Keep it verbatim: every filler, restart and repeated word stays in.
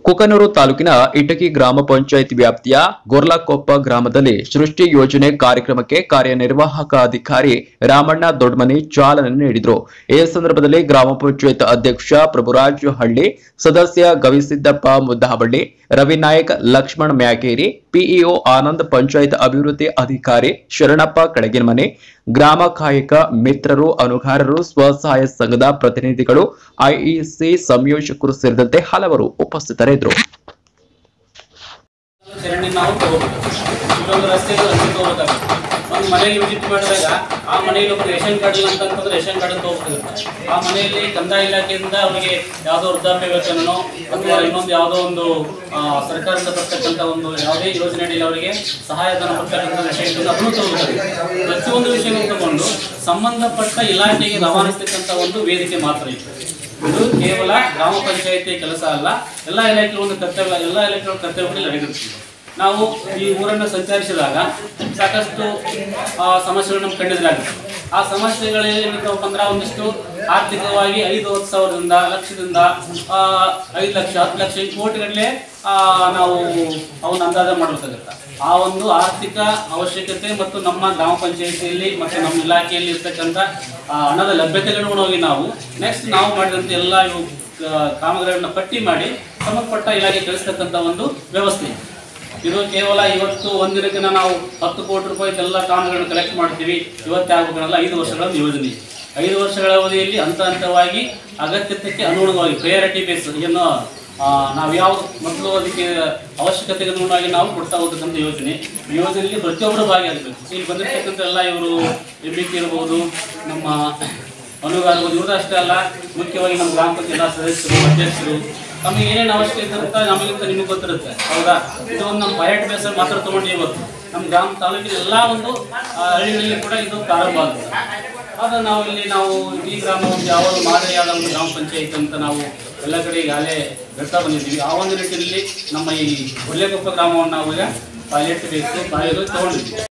ಕುಕನೂರು ತಾಲೂಕಿನ ಇಟಕಿ ಗ್ರಾಮ ಪಂಚಾಯತ್ ವ್ಯಾಪ್ತಿಯ ಗೊರ್ಲಕೊಪ್ಪ ಗ್ರಾಮದಲ್ಲಿ ಸೃಷ್ಟಿ ಯೋಜನೆ ಕಾರ್ಯಕ್ರಮಕ್ಕೆ ಕಾರ್ಯನಿರ್ವಾಹಕ ಅಧಿಕಾರಿ ರಾಮಣ್ಣ ದೊಡ್ಮನಿ ಚಾಲನೆ ನೀಡಿದರು। ಈ ಸಂದರ್ಭದಲ್ಲಿ ಗ್ರಾಮ ಪಂಚಾಯತ್ ಅಧ್ಯಕ್ಷ ಪ್ರಭುರಾಜ್ ಹಳ್ಳಿ, ಸದಸ್ಯ ಗವಿಸಿದ್ದಪ್ಪ ಮುದ್ದಾಬಳ್ಳಿ, ರವಿನಾಯಕ್, ಲಕ್ಷ್ಮಣ್ ಮ್ಯಾಕೇರಿ, ಪಿಇಒ ಆನಂದ್, ಪಂಚಾಯತ್ ಅಭಿವೃದ್ಧಿ ಅಧಿಕಾರಿ ಶರಣಪ್ಪ ಕಡಗಿನಮನೆ, ಗ್ರಾಮ ಕಾಯಕ ಮಿತ್ರರು, ಅನುಗಾರರು, ಸ್ವಸಹಾಯ ಸಂಘದ ಪ್ರತಿನಿಧಿಗಳು, ಐಇಸಿ ಸಂಯೋಜಕರು ಸೇರಿದಂತೆ ಹಲವರು ಉಪಸ್ಥಿತರಿದ್ದರು। ಒಂದು ಮನೆಗೆ ವಿಸಿಟ್ ಮಾಡಿದಾಗ ಆ ಮನೆಯಲ್ಲಿ ಒಬ್ಬರು ರೇಷನ್ ಕಾರ್ಡ್ ಇಲ್ಲ ಅಂತಂದ್ರೆ ರೇಷನ್ ಕಾರ್ಡ್ ಅಂತ ಹೋಗ್ತಿರುತ್ತೆ। ಆ ಮನೆಯಲ್ಲಿ ಕಂದಾಯ ಇಲಾಖೆಯಿಂದ ಅವರಿಗೆ ಯಾವುದೋ ವೃದ್ಧಾಪ್ಯ ವೇತನನೋ ಅಥವಾ ಇನ್ನೊಂದು ಯಾವುದೋ ಒಂದು ಸರ್ಕಾರದಿಂದ ಬರ್ತಕ್ಕಂಥ ಒಂದು ಯಾವುದೇ ಯೋಜನೆಯಲ್ಲಿ ಅವರಿಗೆ ಸಹಾಯಧನ ಬರ್ತಕ್ಕಂಥ ವಿಷಯಗಳನ್ನು ಅದನ್ನು ತಗೋತಾರೆ। ಪ್ರತಿಯೊಂದು ವಿಷಯವನ್ನು ತಗೊಂಡು ಸಂಬಂಧಪಟ್ಟ ಇಲಾಖೆಗೆ ರವಾನಿಸ್ತಕ್ಕಂಥ ಒಂದು ವೇದಿಕೆ ಮಾತ್ರ ಇತ್ತು। ಇದು ಕೇವಲ ಗ್ರಾಮ ಪಂಚಾಯಿತಿ ಕೆಲಸ ಅಲ್ಲ, ಎಲ್ಲ ಇಲಾಖೆಗಳ ಒಂದು ಕರ್ತವ್ಯ, ಎಲ್ಲ ಇಲಾಖೆಗಳ ಕರ್ತವ್ಯಗಳಲ್ಲಿ ನಡೆದಿರ್ತೀವಿ। ನಾವು ಈ ಊರನ್ನು ಸಂಚರಿಸಿದಾಗ ಸಾಕಷ್ಟು ಸಮಸ್ಯೆಗಳು ನಮ್ಮ ಕಂಡಿದ್ದಾಗುತ್ತೆ। ಆ ಸಮಸ್ಯೆಗಳೇನಿದ್ದವಪ್ಪ ಅಂದ್ರೆ ಒಂದಿಷ್ಟು ಆರ್ಥಿಕವಾಗಿ ಐದು ಹತ್ತು ಸಾವಿರದಿಂದ ಲಕ್ಷದಿಂದ ಐದು ಲಕ್ಷ ಹತ್ತು ಲಕ್ಷ ಕೋಟಿಗಟ್ಟಲೆ ನಾವು ಅವನ್ನ ಅಂದಾಜು ಮಾಡಬೇಕಾಗುತ್ತೆ। ಆ ಒಂದು ಆರ್ಥಿಕ ಅವಶ್ಯಕತೆ ಮತ್ತು ನಮ್ಮ ಗ್ರಾಮ ಪಂಚಾಯಿತಿಯಲ್ಲಿ ಮತ್ತು ನಮ್ಮ ಇಲಾಖೆಯಲ್ಲಿ ಇರ್ತಕ್ಕಂಥ ಹಣದ ಲಭ್ಯತೆಗಳನ್ನು ನಾವು ನೆಕ್ಸ್ಟ್ ನಾವು ಮಾಡಿದಂಥ ಎಲ್ಲ ಇವು ಕಾಮಗಾರಿಗಳನ್ನ ಪಟ್ಟಿ ಮಾಡಿ ಸಂಬಂಧಪಟ್ಟ ಇಲಾಖೆ ಕಳಿಸ್ತಕ್ಕಂಥ ಒಂದು ವ್ಯವಸ್ಥೆ ಇದು। ಕೇವಲ ಇವತ್ತು ಒಂದಿನಕ್ಕೆ ನಾವು ಹತ್ತು ಕೋಟಿ ರೂಪಾಯಿ ಎಲ್ಲ ಕಾಮಗಾರಿಗಳನ್ನು ಕಲೆಕ್ಟ್ ಮಾಡ್ತೀವಿ, ಇವತ್ತೇ ಆಗಬೇಕಲ್ಲ, ಐದು ವರ್ಷಗಳ ಯೋಜನೆ। ಐದು ವರ್ಷಗಳ ಅವಧಿಯಲ್ಲಿ ಹಂತ ಹಂತವಾಗಿ ಅಗತ್ಯತೆಗೆ ಅನುಗುಣವಾಗಿ ಪ್ರಯಾರಿಟಿ ಬೇಸ್ ಏನು ನಾವು ಯಾವ ಮೊದಲು ಅದಕ್ಕೆ ಅವಶ್ಯಕತೆಗೆ ಅನುಗುಣವಾಗಿ ನಾವು ಕೊಡ್ತಾ ಹೋಗ್ತಕ್ಕಂಥ ಯೋಜನೆ। ಈ ಯೋಜನೆಯಲ್ಲಿ ಪ್ರತಿಯೊಬ್ಬರು ಭಾಗಿಯಾಗಬೇಕು। ಇಲ್ಲಿ ಬಂದಿರ್ತಕ್ಕಂಥ ಎಲ್ಲ ಇವರು ಎಂ ಬಿ ಕೆ ಇರ್ಬೋದು, ನಮ್ಮ ಅನುಗಾರಬಹುದು, ಇವ್ರದ್ದು ಅಷ್ಟೇ ಅಲ್ಲ, ಮುಖ್ಯವಾಗಿ ನಮ್ಮ ಗ್ರಾಮ ಪಂಚಾಯತ್ ಸದಸ್ಯರು, ಅಧ್ಯಕ್ಷರು, ನಮಗೆ ಏನೇನು ಅವಶ್ಯಕತೆ ಇರುತ್ತೆ ನಮಗಿಂತ ನಿಮಗೆ ಗೊತ್ತಿರುತ್ತೆ, ಹೌದಾ? ಇದು ಒಂದು ನಮ್ಮ ಪೈಲಟ್ ಬೇಸಲ್ಲಿ ಮಾತ್ರ ತೊಗೊಂಡು ಇವತ್ತು ನಮ್ಮ ಗ್ರಾಮ ತಾಲೂಕಿನ ಎಲ್ಲ ಒಂದು ಹಳ್ಳಿಗಳಲ್ಲಿ ಕೂಡ ಇದು ಪ್ರಾರಂಭ ಆಗುತ್ತೆ। ಆದರೆ ನಾವು ಇಲ್ಲಿ ನಾವು ಈ ಗ್ರಾಮ ಒಂದು ಯಾವ ಮಾದರಿಯಾದ ಒಂದು ಗ್ರಾಮ ಪಂಚಾಯತ್ ಅಂತ ನಾವು ಎಲ್ಲ ಕಡೆ ಈಗಾಗಲೇ ಬೆಳ್ತಾ ಬಂದಿದ್ದೀವಿ। ಆ ಒಂದು ನಿಟ್ಟಿನಲ್ಲಿ ನಮ್ಮ ಈ ಗೊರ್ಲಕೊಪ್ಪ ಗ್ರಾಮವನ್ನು ನಾವು ಈಗ ಪೈಲಟ್ ಬೇಸ್ ಕಾಯೋದು ತೊಗೊಂಡಿದ್ದೀವಿ।